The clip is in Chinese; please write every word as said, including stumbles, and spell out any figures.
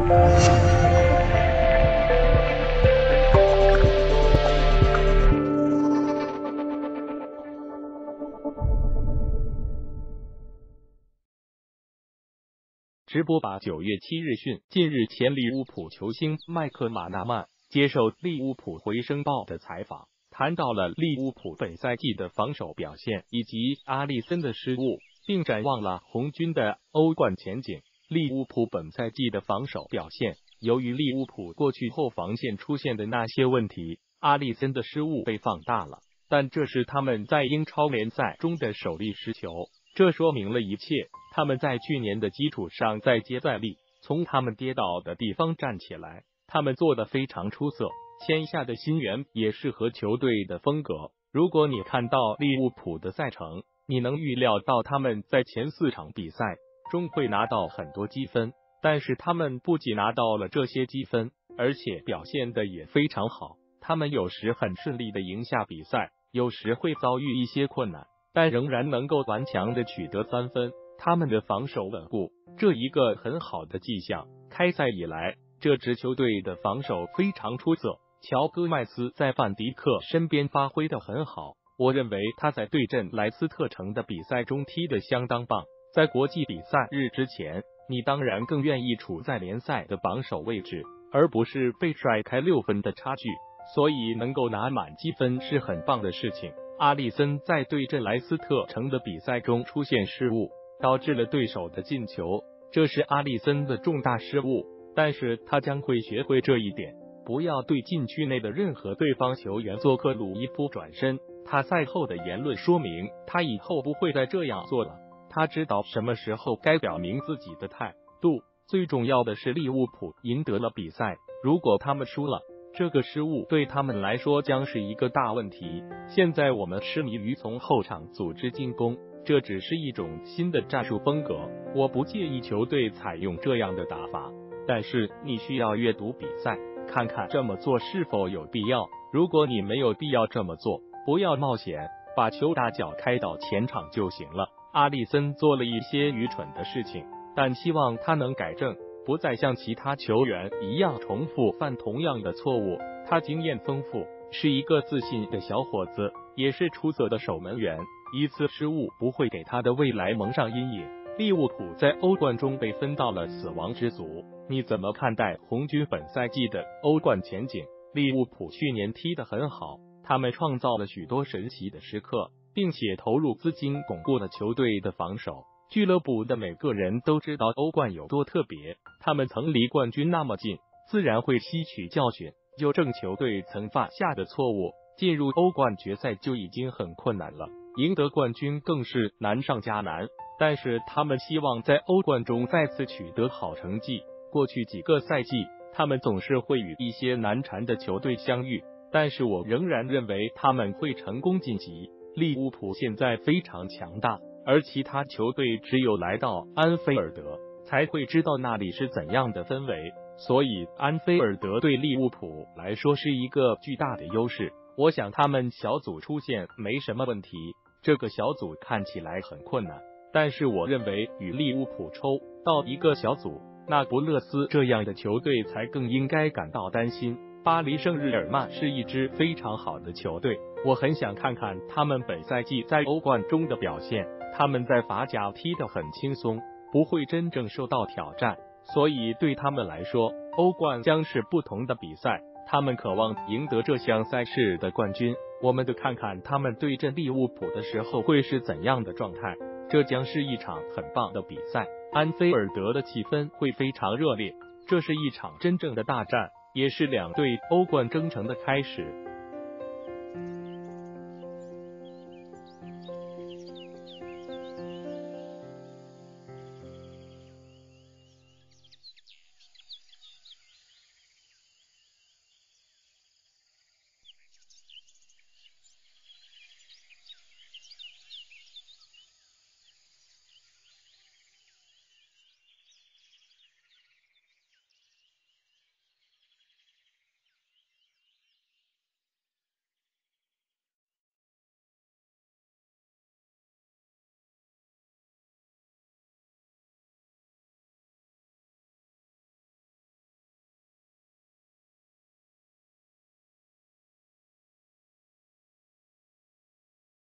直播吧九月七日讯，近日前利物浦球星麦克马纳曼接受利物浦回声报的采访，谈到了利物浦本赛季的防守表现以及阿利森的失误，并展望了红军的欧冠前景。利物浦本赛季的防守表现，由于利物浦过去后防线出现的那些问题，阿利森的失误被放大了，但这是他们在英超联赛中的首粒失球，这说明了一切。他们在去年的基础上再接再厉，从他们跌倒的地方站起来，他们做得非常出色。签下的新援也适合球队的风格。如果你看到利物浦的赛程，你能预料到他们在前四场比赛中会拿到很多积分，但是他们不仅拿到了这些积分，而且表现的也非常好。他们有时很顺利的赢下比赛，有时会遭遇一些困难，但仍然能够顽强的取得三分。他们的防守稳固，这一个很好的迹象。开赛以来，这支球队的防守非常出色。乔戈麦斯在范迪克身边发挥的很好，我认为他在对阵莱斯特城的比赛中踢得相当棒。在国际比赛日之前，你当然更愿意处在联赛的榜首位置，而不是被甩开六分的差距，所以能够拿满积分是很棒的事情。阿利森在对阵莱斯特城的比赛中出现失误，导致了对手的进球，这是阿利森的重大失误，但是他将会学会这一点，不要对禁区内的任何对方球员做克鲁伊夫转身。他赛后的言论说明，他以后不会再这样做了。他知道什么时候该表明自己的态度。最重要的是，利物浦赢得了比赛，如果他们输了，这个失误对他们来说将是一个大问题。现在我们痴迷于从后场组织进攻，这只是一种新的战术风格，我不介意球队采用这样的打法，但是你需要阅读比赛，看看这么做是否有必要。如果你没有必要这么做，不要冒险，把球大脚开到前场就行了。阿利森做了一些愚蠢的事情，但希望他能改正，不再像其他球员一样重复犯同样的错误。他经验丰富，是一个自信的小伙子，也是出色的守门员，一次失误不会给他的未来蒙上阴影。利物浦在欧冠中被分到了死亡之组，你怎么看待红军本赛季的欧冠前景？利物浦去年踢得很好，他们创造了许多神奇的时刻，并且投入资金巩固了球队的防守。俱乐部的每个人都知道欧冠有多特别，他们曾离冠军那么近，自然会吸取教训，纠正球队曾犯下的错误。进入欧冠决赛就已经很困难了，赢得冠军更是难上加难，但是他们希望在欧冠中再次取得好成绩。过去几个赛季，他们总是会与一些难缠的球队相遇，但是我仍然认为他们会成功晋级。利物浦现在非常强大，而其他球队只有来到安菲尔德才会知道那里是怎样的氛围，所以安菲尔德对利物浦来说是一个巨大的优势。我想他们小组出现没什么问题，这个小组看起来很困难，但是我认为与利物浦抽到一个小组，那不勒斯这样的球队才更应该感到担心。巴黎圣日耳曼是一支非常好的球队，我很想看看他们本赛季在欧冠中的表现。他们在法甲踢得很轻松，不会真正受到挑战，所以对他们来说，欧冠将是不同的比赛。他们渴望赢得这项赛事的冠军，我们得看看他们对阵利物浦的时候会是怎样的状态。这将是一场很棒的比赛，安菲尔德的气氛会非常热烈，这是一场真正的大战，也是两队欧冠征程的开始。